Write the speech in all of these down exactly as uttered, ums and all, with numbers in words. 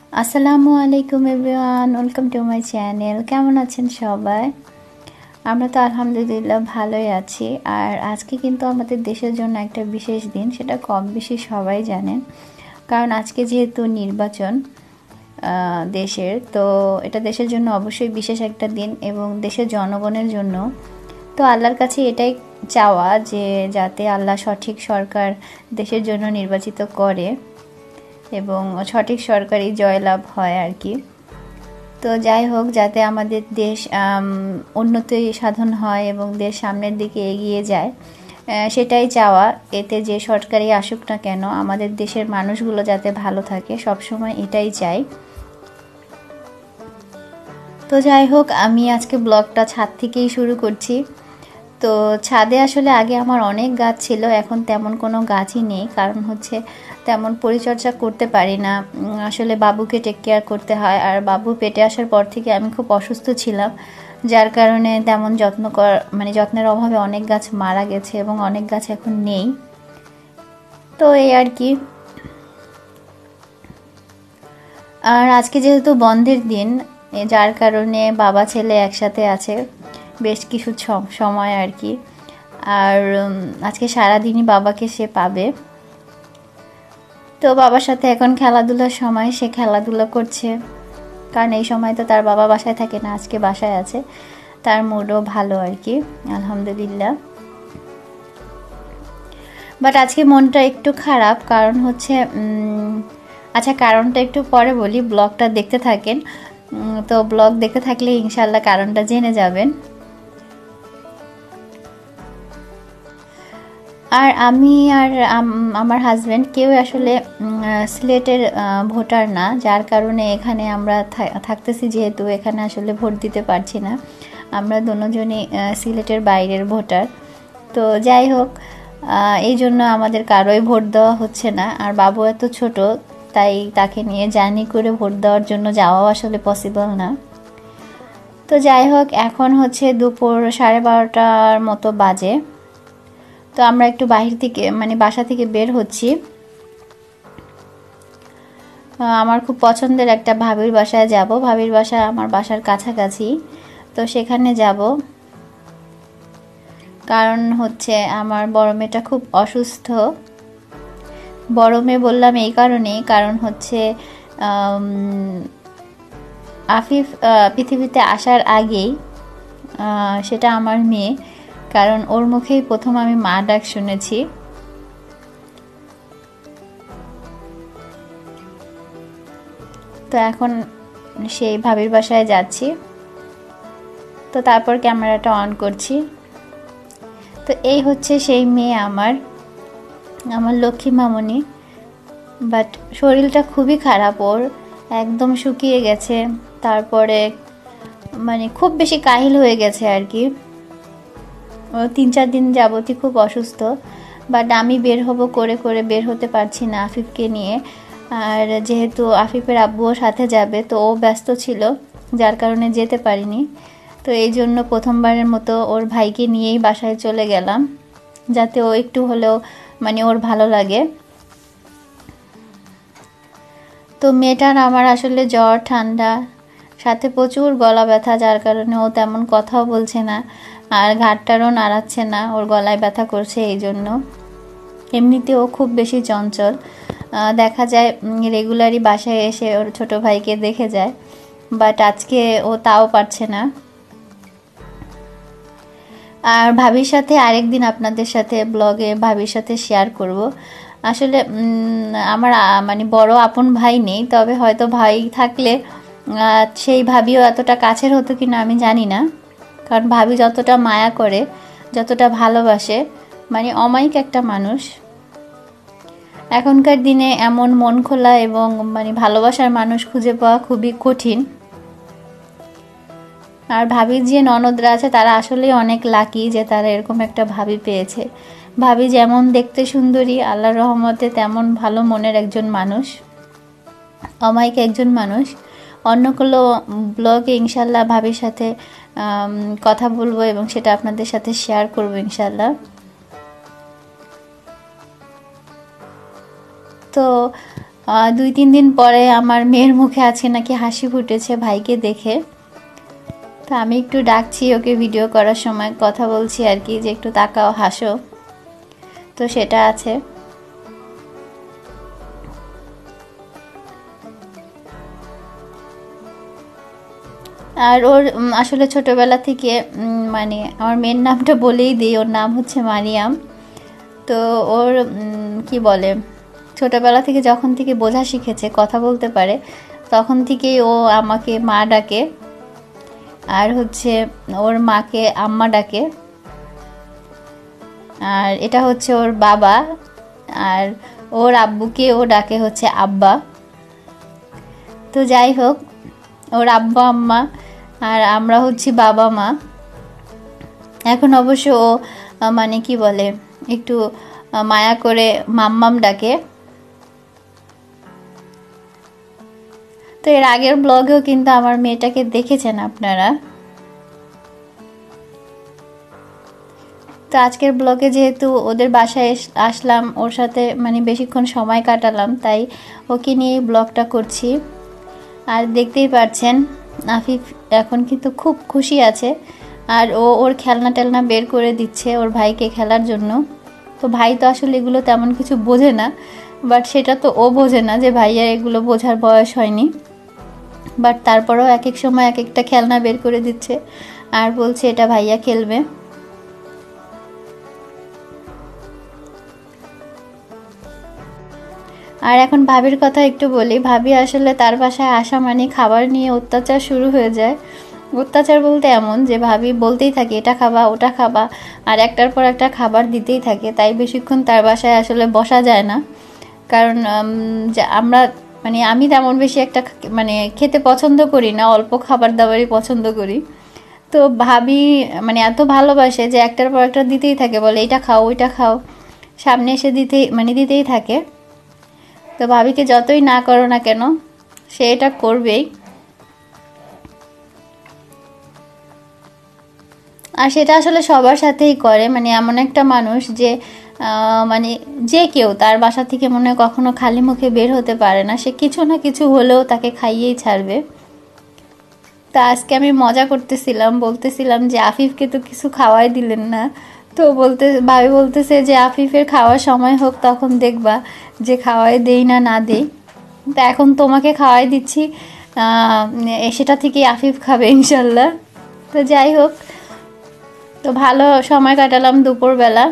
আসসালামু আলাইকুম everyone, welcome to my channel. কেমন আছেন সবাই? আমরা তো আলহামদুলিল্লাহ ভালোই আছি। আর আজকে কিন্তু আমাদের দেশের জন্য একটা বিশেষ দিন, সেটা কম বেশি সবাই জানেন। কারণ আজকে যেহেতু নির্বাচন দেশের, তো এটা দেশের জন্য অবশ্যই বিশেষ একটা দিন এবং দেশের জনগণের জন্য। তো আল্লাহর কাছে এটাই চাওয়া যে যাতে আল্লাহ সঠিক সরকার দেশের জন্য নির্বাচিত করে এবং সঠিক সরকারি জয়লাভ হয় আর কি। তো যাই হোক, যাতে আমাদের দেশ উন্নতি সাধন হয় এবং দেশ সামনের দিকে এগিয়ে যায়, সেটাই চাওয়া। এতে যে সরকারি আসুক না কেন, আমাদের দেশের মানুষগুলো যাতে ভালো থাকে, সবসময় এটাই চাই। তো যাই হোক, আমি আজকে ব্লগটা ছাদ থেকেই শুরু করছি। তো ছাদে আসলে আগে আমার অনেক গাছ ছিল, এখন তেমন কোনো গাছই নেই। কারণ হচ্ছে তেমন পরিচর্যা করতে পারি না, আসলে বাবুকে টেক কেয়ার করতে হয়। আর বাবু পেটে আসার পর থেকে আমি খুব অসুস্থ ছিলাম, যার কারণে তেমন যত্ন কর মানে যত্নের অভাবে অনেক গাছ মারা গেছে এবং অনেক গাছ এখন নেই। তো এই আর কি। আর আজকে যেহেতু বন্ধের দিন, যার কারণে বাবা ছেলে একসাথে আছে বেশ কিছু সময় আর কি। আর আজকে সারাদিনই বাবাকে সে পাবে। তো বাবার সাথে এখন খেলাধুলার সময়, সে খেলাধুলা করছে। কারণ এই সময় তো তার বাবা বাসায় থাকে না, আজকে বাসায় আছে। তার মুডও ভালো আর কি, আলহামদুলিল্লাহ। বাট আজকে মনটা একটু খারাপ, কারণ হচ্ছে আচ্ছা কারণটা একটু পরে বলি, ব্লগটা দেখতে থাকেন। তো ব্লগ দেখতে থাকলে ইনশাল্লাহ কারণটা জেনে যাবেন। আর আমি আর আমার হাজব্যান্ড কেউ আসলে সিলেটের ভোটার না, যার কারণে এখানে আমরা থাকতেছি, যেহেতু এখানে আসলে ভোট দিতে পারছি না। আমরা দুজনই সিলেটের বাইরের ভোটার। তো যাই হোক, এই জন্য আমাদের কারোই ভোট দেওয়া হচ্ছে না। আর বাবু এত ছোট, তাই তাকে নিয়ে জার্নি করে ভোট দেওয়ার জন্য যাওয়াও আসলে পসিবল না। তো যাই হোক, এখন হচ্ছে দুপুর সাড়ে বারোটার মতো বাজে। তো আমরা একটু বাহির থেকে মানে বাসা থেকে বের হচ্ছি। আমার খুব পছন্দের একটা ভাবির বাসায় যাব। ভাবির বাসা আমার বাসার কাছাকাছি, তো সেখানে যাব। কারণ হচ্ছে আমার বড় মেয়েটা খুব অসুস্থ। বড় মেয়ে বললাম এই কারণেই, কারণ হচ্ছে আফিফ পৃথিবীতে আসার আগেই সেটা আমার মেয়ে, কারণ ওর মুখেই প্রথম আমি মা ডাক শুনেছি। তো এখন সেই ভাবির বাসায় যাচ্ছি। তো তারপর ক্যামেরাটা অন করছি। তো এই হচ্ছে সেই মেয়ে আমার, আমার লক্ষ্মী মামনি। বাট শরীরটা খুবই খারাপ ওর, একদম শুকিয়ে গেছে। তারপরে মানে খুব বেশি কাহিল হয়ে গেছে আর কি। ও তিন চার দিন যাবতই খুব অসুস্থ। বাট আমি বের হব করে করে বের হতে পারছি না আফিফকে নিয়ে। আর যেহেতু আফিফের আব্বুও সাথে যাবে, তো ও ব্যস্ত ছিল, যার কারণে যেতে পারিনি। তো এই জন্য প্রথমবারের মতো ওর ভাইকে নিয়েই বাসায় চলে গেলাম, যাতে ও একটু হলেও মানে ওর ভালো লাগে। তো মেয়েটার আমার আসলে জ্বর, ঠান্ডা, সাথে প্রচুর গলা ব্যথা, যার কারণে ও তেমন কথাও বলছে না, আর ঘাটটারও নাড়াচ্ছে না, ওর গলায় ব্যথা করছে এই জন্য। এমনিতে ও খুব বেশি চঞ্চল, দেখা যায় রেগুলারই বাসায় এসে ওর ছোট ভাইকে দেখে যায়, বাট আজকে ও তাও পারছে না। আর ভাবির সাথে আরেকদিন আপনাদের সাথে ব্লগে ভাবির সাথে শেয়ার করব। আসলে আমার মানে বড় আপন ভাই নেই, তবে হয়তো ভাই থাকলে সেই ভাবিও এতটা কাছের হতো কিনা আমি জানি না। কারণ ভাবি যতটা মায়া করে, যতটা ভালোবাসে, মানে অমায়িক একটা মানুষ। এখনকার দিনে এমন মন খোলা এবং মানে ভালোবাসার মানুষ খুঁজে পাওয়া খুবই কঠিন। আর ভাবির যে ননদরা আছে তারা আসলেই অনেক লাকি যে তারা এরকম একটা ভাবি পেয়েছে। ভাবি যেমন দেখতে সুন্দরী, আল্লাহর রহমতে তেমন ভালো মনের একজন মানুষ, অমায়িক একজন মানুষ। অন্য কোনো ব্লগে ইনশাল্লাহ ভাবির সাথে কথা বলবো এবং সেটা আপনাদের সাথে শেয়ার করবো ইনশাল্লাহ। তো দুই তিন দিন পরে আমার মেয়ের মুখে আছে নাকি হাসি ফুটেছে ভাইকে দেখে। তো আমি একটু ডাকছি ওকে ভিডিও করার সময়, কথা বলছি আর কি, যে একটু তাকাও হাসো, তো সেটা আছে। আর ওর আসলে ছোটোবেলা থেকে মানে আমার মেয়ের নামটা বলেই দিই, ওর নাম হচ্ছে মারিয়াম। তো ওর কি বলে, ছোটোবেলা থেকে যখন থেকে বোঝা শিখেছে, কথা বলতে পারে, তখন থেকেই ও আমাকে মা ডাকে, আর হচ্ছে ওর মাকে আম্মা ডাকে। আর এটা হচ্ছে ওর বাবা, আর ওর আব্বুকে ও ডাকে হচ্ছে আব্বা। তো যাই হোক, ওর আব্বা আম্মা আর আমরা হচ্ছি বাবা মা। এখন অবশ্য ও মানে কি বলে, একটু মায়া করে মাম্মাম ডাকে। তো এর আগের ব্লগেও কিন্তু আমার মেয়েটাকে দেখেছেন আপনারা। তো আজকের ব্লগে যেহেতু ওদের বাসায় আসলাম, ওর সাথে মানে বেশিক্ষণ সময় কাটালাম, তাই ওকে নিয়ে ব্লগটা করছি। আর দেখতেই পাচ্ছেন আফিফ এখন কিন্তু খুব খুশি আছে, আর ও ওর খেলনা টেলনা বের করে দিচ্ছে ওর ভাইকে খেলার জন্য। তো ভাই তো আসলে এগুলো তেমন কিছু বোঝে না, বাট সেটা তো ও বোঝে না যে ভাইয়ার এগুলো বোঝার বয়স হয়নি, বাট তারপরেও এক এক সময় এক একটা খেলনা বের করে দিচ্ছে আর বলছে এটা ভাইয়া খেলবে। আর এখন ভাবির কথা একটু বলি। ভাবি আসলে তার বাসায় আসা মানে খাবার নিয়ে অত্যাচার শুরু হয়ে যায়। অত্যাচার বলতে এমন যে ভাবি বলতেই থাকে এটা খাবা ওটা খাবা, আর একটার পর একটা খাবার দিতেই থাকে, তাই বেশিক্ষণ তার বাসায় আসলে বসা যায় না। কারণ আমরা মানে আমি তেমন বেশি একটা মানে খেতে পছন্দ করি না, অল্প খাবার দাবারই পছন্দ করি। তো ভাবি মানে এত ভালোবাসে যে একটার পর একটা দিতেই থাকে, বলে এটা খাও ওইটা খাও, সামনে এসে দিতেই মানে দিতেই থাকে। তো ভাবিকে যতই না করো না কেন, সে এটা করবেই। আর সেটা আসলে সবার সাথেই করে, মানে এমন একটা মানুষ যে মানে যে কেউ তার বাসা থেকে মনে হয় কখনো খালি মুখে বের হতে পারে না, সে কিছু না কিছু হলেও তাকে খাইয়েই ছাড়বে। তো আজকে আমি মজা করতেছিলাম, বলতেছিলাম যে আফিফকে তো কিছু খাওয়াই দিলেন না। তো বলতে ভাবি বলতেছে যে আফিফের খাওয়ার সময় হোক, তখন দেখবা যে খাওয়াই দেই না না দেই। তো এখন তোমাকে খাওয়াই দিচ্ছি, সেটা থেকেই আফিফ খাবে ইনশাল্লাহ। তো যাই হোক, তো ভালো সময় কাটালাম দুপুরবেলা।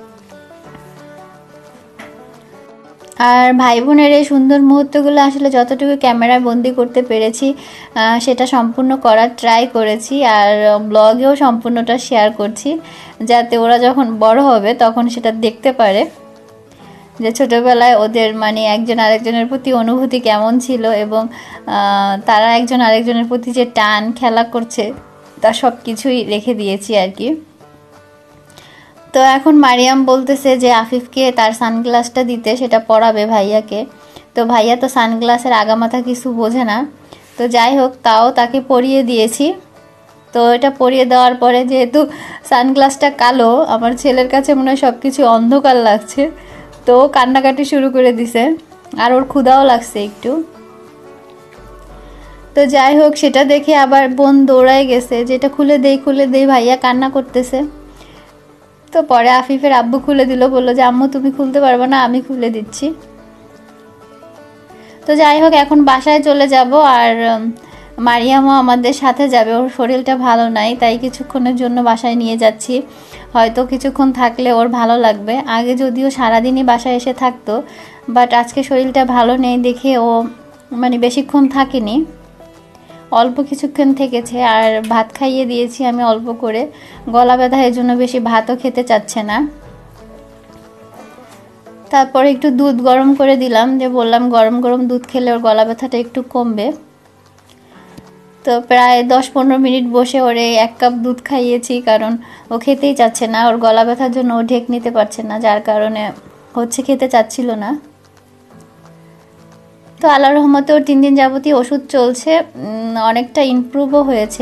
আর ভাই বোনের এই সুন্দর মুহূর্তগুলো আসলে যতটুকু ক্যামেরায় বন্দি করতে পেরেছি সেটা সম্পূর্ণ করার ট্রাই করেছি, আর ব্লগেও সম্পূর্ণটা শেয়ার করছি, যাতে ওরা যখন বড় হবে তখন সেটা দেখতে পারে যে ছোটোবেলায় ওদের মানে একজন আরেকজনের প্রতি অনুভূতি কেমন ছিল, এবং তারা একজন আরেকজনের প্রতি যে টান খেলা করছে তা সব কিছুই রেখে দিয়েছি আর কি। তো এখন মারিয়াম বলতেছে যে আফিফকে তার সানগ্লাসটা দিতে, সেটা পরাবে ভাইয়াকে। তো ভাইয়া তো সানগ্লাসের আগামাথা কিছু বোঝে না, তো যাই হোক তাও তাকে পরিয়ে দিয়েছি। তো এটা পরিয়ে দেওয়ার পরে যেহেতু সানগ্লাসটা কালো, আমার ছেলের কাছে মনে হয় সব কিছু অন্ধকার লাগছে, তো কান্নাকাটি শুরু করে দিছে, আর ওর ক্ষুধাও লাগছে একটু। তো যাই হোক, সেটা দেখে আবার বোন দৌড়ায় গেছে, যেটা খুলে দেই খুলে দেই, ভাইয়া কান্না করতেছে। তো পরে আফিফের আব্বু খুলে দিল, বললো যে আম্মু তুমি খুলতে পারবে না, আমি খুলে দিচ্ছি। তো যাই হোক, এখন বাসায় চলে যাব, আর মারিয়ামও আমাদের সাথে যাবে। ওর শরীরটা ভালো নাই, তাই কিছুক্ষণের জন্য বাসায় নিয়ে যাচ্ছি, হয়তো কিছুক্ষণ থাকলে ওর ভালো লাগবে। আগে যদিও সারাদিনই বাসায় এসে থাকতো, বাট আজকে শরীরটা ভালো নেই দেখে ও মানে বেশিক্ষণ থাকেনি, অল্প কিছুক্ষণ থেকেছে। আর ভাত খাইয়ে দিয়েছি আমি অল্প করে, গলা ব্যথা এর জন্য বেশি ভাতও খেতে চাচ্ছে না। তারপরে একটু দুধ গরম করে দিলাম, যে বললাম গরম গরম দুধ খেলে ওর গলা ব্যথাটা একটু কমবে। তো প্রায় দশ পনেরো মিনিট বসে ওরে এক কাপ দুধ খাইয়েছি, কারণ ও খেতেই চাচ্ছে না, ওর গলা ব্যথার জন্য ও ঢেক নিতে পারছে না, যার কারণে হচ্ছে খেতে চাচ্ছিল না। তো আল্লাহর রহমতে ওর তিন দিন যাবতীয় ওষুধ চলছে, অনেকটা ইমপ্রুভও হয়েছে,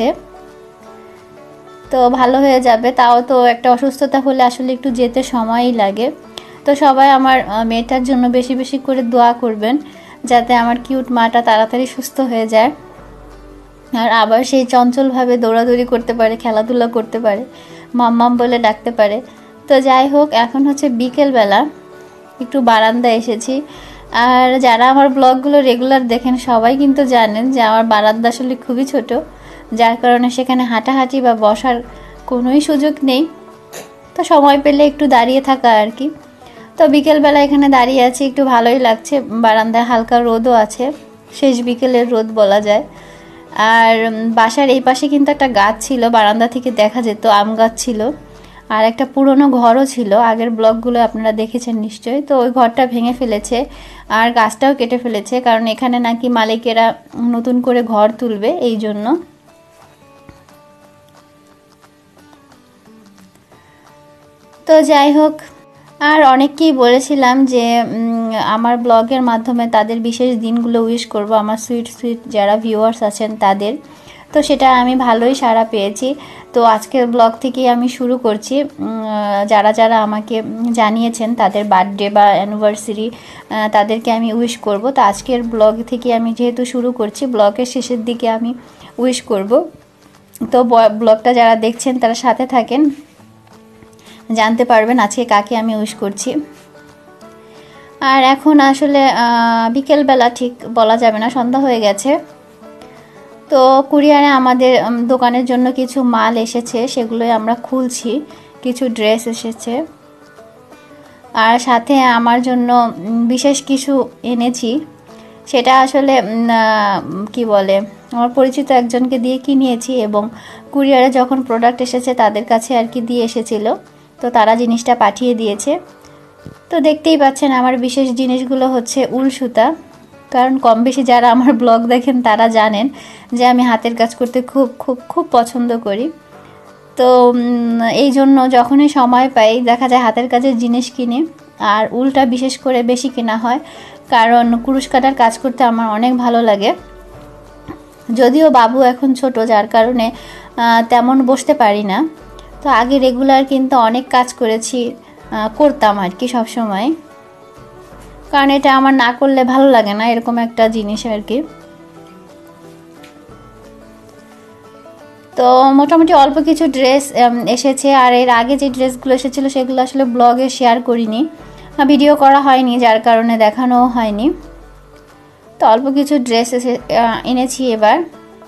তো ভালো হয়ে যাবে। তাও তো একটা অসুস্থতা হলে আসলে একটু যেতে সময়ই লাগে। তো সবাই আমার মেয়েটার জন্য বেশি বেশি করে দোয়া করবেন, যাতে আমার কিউট মাটা তাড়াতাড়ি সুস্থ হয়ে যায় আর আবার সেই চঞ্চলভাবে দৌড়াদৌড়ি করতে পারে, খেলাধুলা করতে পারে, মাম্মাম বলে ডাকতে পারে। তো যাই হোক, এখন হচ্ছে বিকেলবেলা, একটু বারান্দায় এসেছি। আর যারা আমার ব্লগগুলো রেগুলার দেখেন সবাই কিন্তু জানেন যে আমার বারান্দা আসলে খুবই ছোট, যার কারণে সেখানে হাঁটাহাঁটি বা বসার কোনোই সুযোগ নেই। তো সময় পেলে একটু দাঁড়িয়ে থাকা আর কি। তো বিকেলবেলা এখানে দাঁড়িয়ে আছি, একটু ভালোই লাগছে। বারান্দায় হালকা রোদও আছে, শেষ বিকেলের রোদ বলা যায়। আর বাসার এই পাশে কিন্তু একটা গাছ ছিল, বারান্দা থেকে দেখা যেত, আম গাছ ছিল। আর একটা পুরনো ঘরও ছিল, আগের ব্লগগুলো আপনারা দেখেছেন নিশ্চয়ই। তো ওই ঘরটা ভেঙে ফেলেছে আর গাছটাও কেটে ফেলেছে, কারণ এখানে নাকি মালিকেরা নতুন করে ঘর তুলবে, এই জন্য। তো যাই হোক, আর অনেককেই বলেছিলাম যে আমার ব্লগের মাধ্যমে তাদের বিশেষ দিনগুলো উইশ করব, আমার সুইট সুইট যারা ভিউয়ার্স আছেন তাদের। তো সেটা আমি ভালোই সাড়া পেয়েছি। তো আজকের ব্লগ থেকেই আমি শুরু করছি। যারা যারা আমাকে জানিয়েছেন তাদের বার্থডে বা অ্যানিভার্সারি, তাদেরকে আমি উইশ করব। তো আজকের ব্লগ থেকে আমি যেহেতু শুরু করছি, ব্লগের শেষের দিকে আমি উইশ করব। তো ব্লগটা যারা দেখছেন তারা সাথে থাকেন, জানতে পারবেন আজকে কাকে আমি উইশ করছি। আর এখন আসলে বিকেলবেলা ঠিক বলা যাবে না, সন্ধ্যা হয়ে গেছে। তো কুরিয়ারে আমাদের দোকানের জন্য কিছু মাল এসেছে, সেগুলোই আমরা খুলছি। কিছু ড্রেস এসেছে আর সাথে আমার জন্য বিশেষ কিছু এনেছি। সেটা আসলে কি বলে, আমার পরিচিত একজনকে দিয়ে কিনিয়েছি এবং কুরিয়ারে যখন প্রোডাক্ট এসেছে তাদের কাছে আর কি দিয়ে এসেছিল, তো তারা জিনিসটা পাঠিয়ে দিয়েছে। তো দেখতেই পাচ্ছেন আমার বিশেষ জিনিসগুলো হচ্ছে উল সুতা, কারণ কম বেশি যারা আমার ব্লগ দেখেন তারা জানেন যে আমি হাতের কাজ করতে খুব খুব খুব পছন্দ করি। তো এই জন্য যখনই সময় পাই দেখা যায় হাতের কাজের জিনিস কিনি, আর উলটা বিশেষ করে বেশি কেনা হয়, কারণ কুরুশ কাটার কাজ করতে আমার অনেক ভালো লাগে। যদিও বাবু এখন ছোট, যার কারণে তেমন বসতে পারি না। তো আগে রেগুলার কিন্তু অনেক কাজ করেছি, করতাম আর কি সবসময়, কারণ এটা আমার না করলে ভালো লাগে না, এরকম একটা জিনিস আর কি। তো মোটামুটি অল্প কিছু ড্রেস এসেছে, আর এর আগে যে ড্রেসগুলো এসেছিলো সেগুলো আসলে ব্লগে শেয়ার করিনি, ভিডিও করা হয়নি, যার কারণে দেখানোও হয়নি। তো অল্প কিছু ড্রেস এসে এনেছি এবার।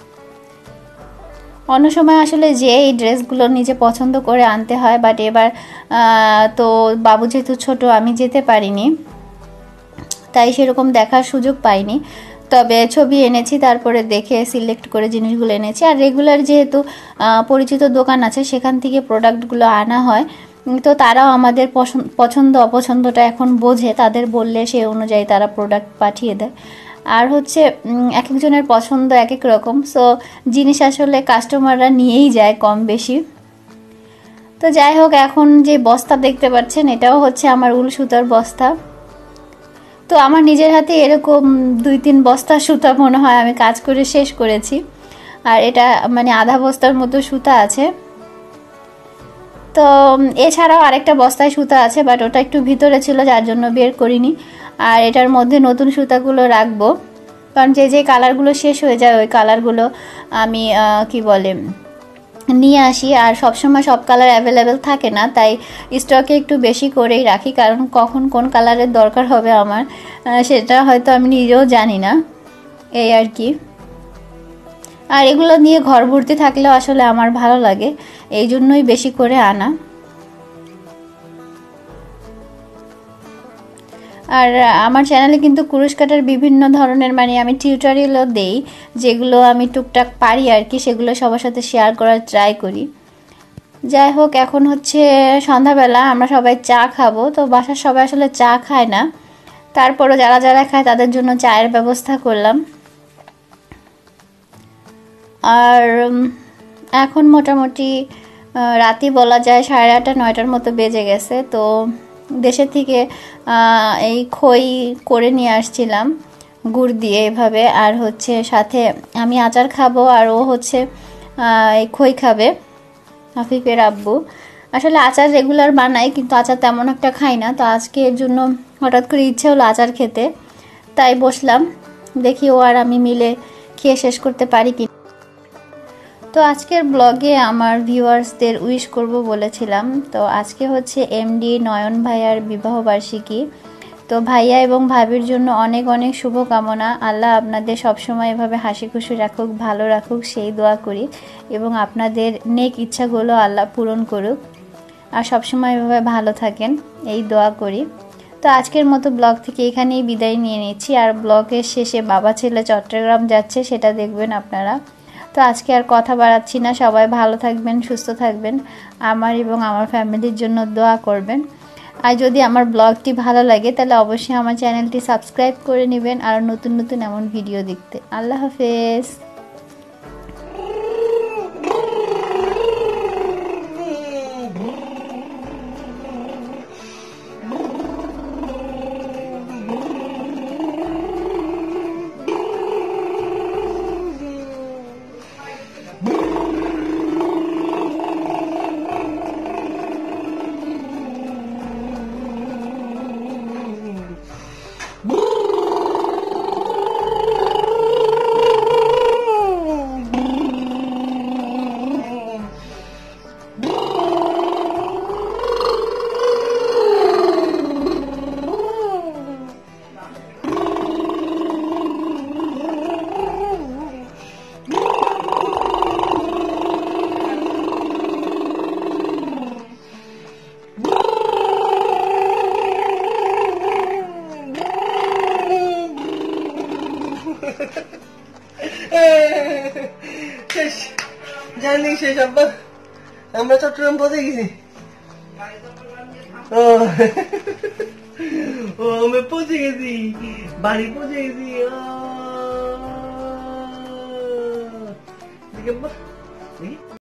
অন্য সময় আসলে যে এই ড্রেসগুলো নিজে পছন্দ করে আনতে হয়, বাট এবার তো বাবু যেহেতু ছোট আমি যেতে পারিনি, তাই সেরকম দেখার সুযোগ পাইনি। তবে ছবি এনেছি, তারপরে দেখে সিলেক্ট করে জিনিসগুলো এনেছি। আর রেগুলার যেহেতু পরিচিত দোকান আছে সেখান থেকে প্রোডাক্টগুলো আনা হয়, তো তারাও আমাদের পছন্দ অপছন্দটা এখন বোঝে, তাদের বললে সেই অনুযায়ী তারা প্রোডাক্ট পাঠিয়ে দেয়। আর হচ্ছে এক একজনের পছন্দ এক এক রকম, সো জিনিস আসলে কাস্টমাররা নিয়েই যায় কম বেশি। তো যাই হোক, এখন যে বস্তা দেখতে পাচ্ছেন এটাও হচ্ছে আমার উল সুতার বস্তা। তো আমার নিজের হাতে এরকম দুই তিন বস্তা সুতা মনে হয় আমি কাজ করে শেষ করেছি, আর এটা মানে আধা বস্তার মতো সুতা আছে। তো এছাড়াও আরেকটা বস্তায় সুতা আছে, বাট ওটা একটু ভিতরে ছিল যার জন্য বের করিনি। আর এটার মধ্যে নতুন সুতাগুলো রাখবো, কারণ যে যে কালারগুলো শেষ হয়ে যায় ওই কালারগুলো আমি কি বলে নিয়ে আসি। আর সবসময় সব কালার অ্যাভেলেবেল থাকে না, তাই স্টকে একটু বেশি করেই রাখি, কারণ কখন কোন কালারের দরকার হবে আমার সেটা হয়তো আমি নিজেও জানি না, এই আর কি। আর এগুলো নিয়ে ঘর ভর্তি থাকলেও আসলে আমার ভালো লাগে, এই জন্যই বেশি করে আনা। আর আমার চ্যানেলে কিন্তু কুরুশ কাটার বিভিন্ন ধরনের মানে আমি টিউটোরিয়ালও দেই, যেগুলো আমি টুকটাক পারি আর কি, সেগুলো সবার সাথে শেয়ার করার ট্রাই করি। যাই হোক, এখন হচ্ছে সন্ধ্যাবেলা, আমরা সবাই চা খাবো। তো বাসার সবাই আসলে চা খায় না, তারপরও যারা যারা খায় তাদের জন্য চায়ের ব্যবস্থা করলাম। আর এখন মোটামুটি রাতই বলা যায়, সাড়ে আটটা নয়টার মতো বেজে গেছে। তো দেশের থেকে এই খই করে নিয়ে আসছিলাম গুড় দিয়ে এভাবে, আর হচ্ছে সাথে আমি আচার খাবো আর ও হচ্ছে এই খই খাবে, হাফিফের আব্বু। আসলে আচার রেগুলার বানাই, কিন্তু আচার তেমন একটা খাই না, তো আজকে এর জন্য হঠাৎ করে ইচ্ছে হলো আচার খেতে। তাই বসলাম, দেখি ও আর আমি মিলে খেয়ে শেষ করতে পারি কি। তো আজকের ব্লগে আমার ভিউয়ার্সদের উইশ করব বলেছিলাম। তো আজকে হচ্ছে এমডি নয়ন ভাইয়ার বিবাহবার্ষিকী। তো ভাইয়া এবং ভাবির জন্য অনেক অনেক শুভকামনা। আল্লাহ আপনাদের সবসময় এভাবে হাসি খুশি রাখুক, ভালো রাখুক, সেই দোয়া করি। এবং আপনাদের নেক ইচ্ছাগুলো আল্লাহ পূরণ করুক, আর সবসময় এভাবে ভালো থাকেন, এই দোয়া করি। তো আজকের মতো ব্লগ থেকে এখানেই বিদায় নিয়ে নিচ্ছি। আর ব্লগের শেষে বাবা ছেলে চট্টগ্রাম যাচ্ছে, সেটা দেখবেন আপনারা। তো আজকে আর কথা বাড়াচ্ছি না, সবাই ভালো থাকবেন, সুস্থ থাকবেন, আমার এবং আমার ফ্যামিলির জন্য দোয়া করবেন। আর যদি আমার ব্লগটি ভালো লাগে তাহলে অবশ্যই আমার চ্যানেলটি সাবস্ক্রাইব করে নেবেন আর নতুন নতুন এমন ভিডিও দেখতে। আল্লাহ হাফেজ। শেষ জানি শেষ আব্বা, আমরা চট্টগ্রাম পৌঁছে গেছি। ও ও আমরা পৌঁছে গেছি, বাড়ি পৌঁছে গেছি। ও